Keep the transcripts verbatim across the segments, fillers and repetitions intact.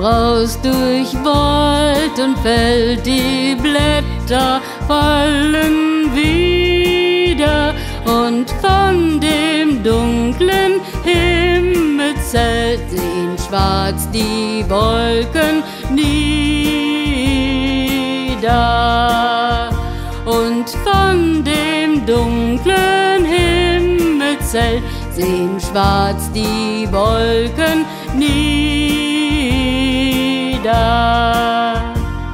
braust durch Wald und Feld, die Blätter fallen wieder, und von dem dunklen Himmelszelt sehen schwarz die Wolken nieder. Und von dem dunklen Himmelszelt sehen schwarz die Wolken nieder.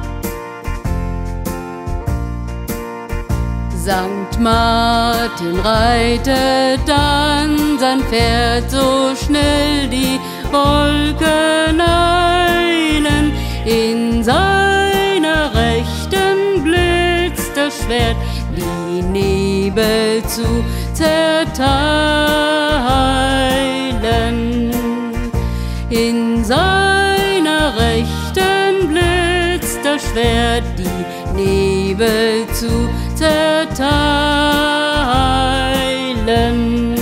Sankt Martin reitet an sein Pferd, so schnell die Wolken eilen. In seiner Rechten blitzt das Schwert, die Nebel zu zerteilen. In seiner Rechten blitzt das Schwert, die Nebel zu zerteilen.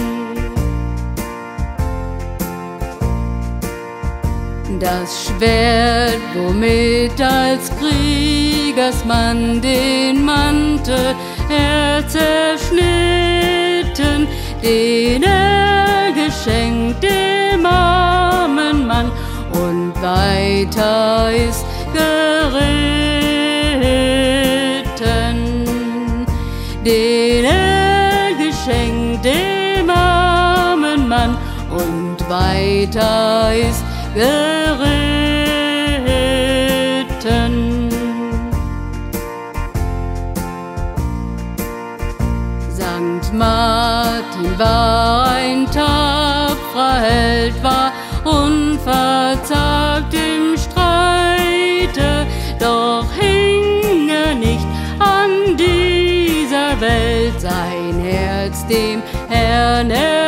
Das Schwert, womit als Kriegersmann den Mantel er zerschnitten, den er geschenkt dem armen Mann, und weiter ist geritten, den er geschenkt dem armen Mann, und weiter ist geritten. Sankt Martin war ein tapferer Held, war unverzagt im Streite, doch hing er nicht an dieser Welt, sein Herz dem Herrn